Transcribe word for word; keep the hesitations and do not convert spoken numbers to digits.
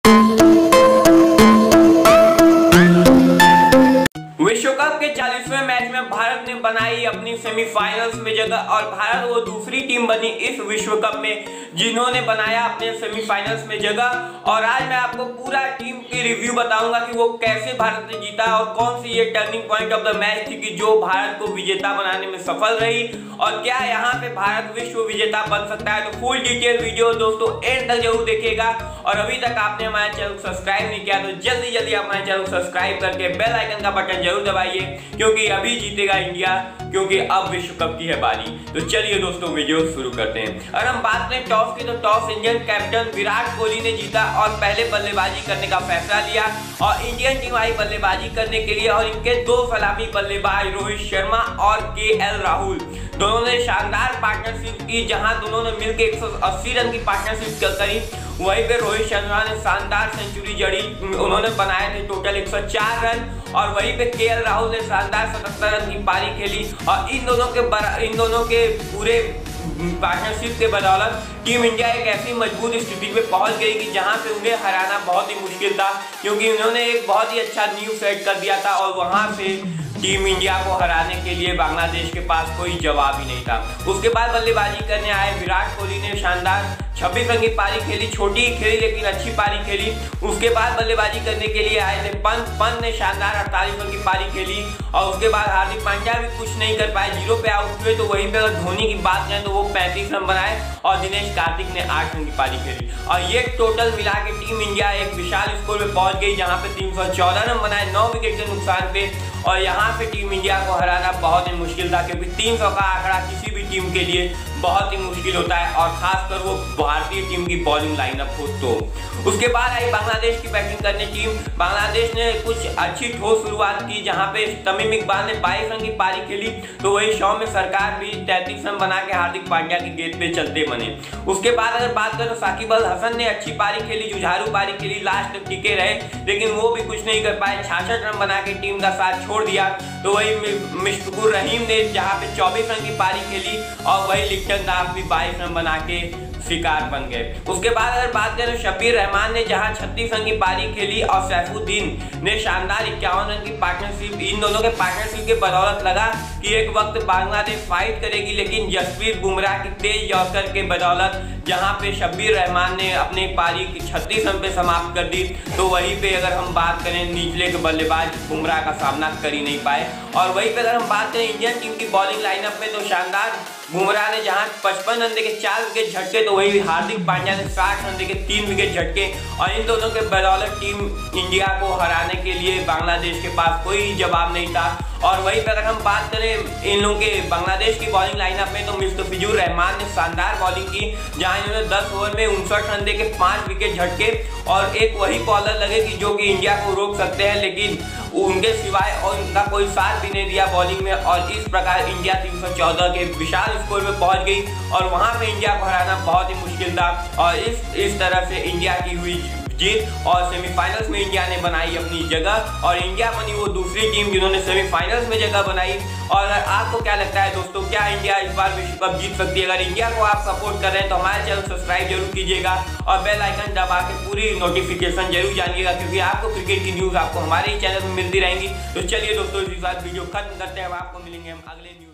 विश्व कप के चालीसवें मैच में भारत ने बनाई अपनी सेमीफाइनल्स में जगह और भारत वो दूसरी टीम बनी इस विश्व कप में जिन्होंने बनाया अपने सेमीफाइनल्स में जगह। और आज मैं आपको पूरा टीम की रिव्यू बताऊंगा कि वो कैसे भारत ने जीता और कौन सी ये turning point of the match थी कि जो भारत को विजेता बनाने में सफल रही और क्या यहाँ पे भारत विश्व विजेता बन सकता है। तो फुल डिटेल वीडियो दोस्तों एंड तक जरूर देखिएगा। और अभी तक आपने हमारे चैनल को सब्सक्राइब नहीं किया तो जल्दी जल्दी आप हमारे चैनल को सब्सक्राइब करके बेल आइकन का बटन जरूर दबाइए, क्योंकि अभी जीतेगा इंडिया, क्योंकि अब विश्व कप की है बारी। तो चलिए दोस्तों वीडियो शुरू करते हैं। और हम बात करें टॉस की तो toss Indian captain Virat Kohli ने जीता और पहले बल्लेबाजी करने का फैसला लिया और इंडियन टीम आई बल्लेबाजी करने के लिए और इनके दो सलामी बल्लेबाज रोहित शर्मा और के एल राहुल दोनों ने शानदार पार्टनरशिप की, जहां दोनों ने मिलकर एक सौ अस्सी रन की पार्टनरशिप करी। वहीं पे रोहित शर्मा ने शानदार सेंचुरी जड़ी, उन्होंने बनाए थे टोटल एक सौ चार रन और वहीं पे के एल राहुल ने शानदार सतहत्तर रन की पारी खेली। और इन दोनों के इन दोनों के पूरे पार्टनरशिप के बदौलत टीम इंडिया एक ऐसी मजबूत स्थिति में पहुंच गई कि जहां पे उन्हें हराना बहुत ही मुश्किल था, क्योंकि उन्होंने एक बहुत ही अच्छा न्यू सेट कर दिया था और वहां से टीम इंडिया को हराने के लिए बांग्लादेश के पास कोई जवाब ही नहीं था। उसके बाद बल्लेबाजी करने आए विराट कोहली ने शानदार छब्बीस रन की पारी खेली, छोटी खेली लेकिन अच्छी पारी खेली। उसके बाद बल्लेबाजी करने के लिए आए थे पंत पंत ने शानदार अड़तालीस रन की पारी खेली। और उसके बाद हार्दिक पांड्या भी कुछ नहीं कर पाए, जीरो पे आउट हुए। तो वहीं पे अगर धोनी की बात करें तो वो पैंतीस रन बनाए और दिनेश कार्तिक ने आठ रन की पारी खेली। और ये टोटल मिला के टीम इंडिया एक विशाल स्कोर में पहुंच गई, जहां पे तीन सौ चौदह रन बनाए नौ विकेट के नुकसान पे। और यहाँ पे टीम इंडिया को हराना बहुत ही मुश्किल था, क्योंकि तीन सौ का आंकड़ा किसी भी टीम के लिए बहुत ही मुश्किल होता है और खासकर वो भारतीय टीम की बॉलिंग लाइनअप हो तो। उसके बाद आई बांग्लादेश की बैटिंग करने टीम। बांग्लादेश ने कुछ अच्छी ठोस शुरुआत की, जहां पे तमीम इकबाल ने बाईस रन की पारी खेली। तो वही शौम्य सरकार भी तैंतीस रन बना के हार्दिक पांड्या की गेंद पे चलते बने। उसके बाद अगर बात करें तो साकिब अल हसन ने अच्छी पारी खेली, जुझारू पारी खेली, लास्ट तक टिके रहे, लेकिन वो भी कुछ नहीं कर पाए, छियासठ रन बना के टीम का साथ छोड़ दिया। तो वही मुश्ताकुर रहीम ने जहां पे चौबीस रन की पारी खेली और वही लिप्टन दास भी बाईस रन बना के शिकार बन गए। उसके बाद अगर बात करें तो शब्बीर रहमान ने जहां छत्तीस रन की पारी खेली और सैफुद्दीन ने शानदार इक्यावन रन की पार्टनरशिप, इन दोनों के पार्टनरशिप के बदौलत लगा कि एक वक्त बांग्लादेश फाइट करेगी, लेकिन जसप्रीत बुमराह की तेज यॉर्कर के बदौलत जहां पे शब्बीर रहमान ने अपनी पारी छत्तीस रन पे समाप्त कर दी। तो वहीं पे अगर हम बात करें निचले के बल्लेबाज बुमराह का सामना कर ही नहीं पाए। और वहीं पे अगर हम बात करें इंडियन टीम की बॉलिंग लाइनअप में तो शानदार बुमराह ने जहां पचपन रन देके चार विकेट झटके, तो वही हार्दिक पांड्या ने साठ रन देके तीन विकेट झटके। और इन दोनों के बदौलत टीम इंडिया को हराने के लिए बांग्लादेश के पास कोई जवाब नहीं था। और वहीं पर अगर हम बात करें इन लोगों के बांग्लादेश की बॉलिंग लाइनअप में तो मुस्तफिजुर रहमान ने शानदार बॉलिंग की, जहां इन्होंने दस ओवर में उनसठ रन देके पांच विकेट झटके और एक वही बॉलर लगे कि जो कि इंडिया को रोक सकते हैं, लेकिन उनके सिवाय और उनका कोई साथ भी नहीं दिया बॉलिंग में। और इस प्रकार इंडिया तीन सौ चौदह के विशाल स्कोर में पहुंच गई और वहां पे इंडिया को हराना बहुत ही मुश्किल था। और इस इस तरह से इंडिया की हुई जीत और सेमीफाइनल्स में इंडिया ने बनाई अपनी जगह और इंडिया बनी वो दूसरी टीम जिन्होंने सेमीफाइनल्स में जगह बनाई। और आपको क्या लगता है दोस्तों, क्या इंडिया इस बार विश्व कप जीत सकती है? अगर इंडिया को आप सपोर्ट कर रहे हैं तो हमारे चैनल सब्सक्राइब जरूर कीजिएगा और बेल आइकन दबा के पूरी नोटिफिकेशन जरूर जानिएगा, क्योंकि आपको क्रिकेट की न्यूज़ आपको हमारे ही चैनल में मिलती रहेंगी। तो चलिए दोस्तों इस बार वीडियो खत्म करते हैं, आपको मिलेंगे हम अगले न्यूज़।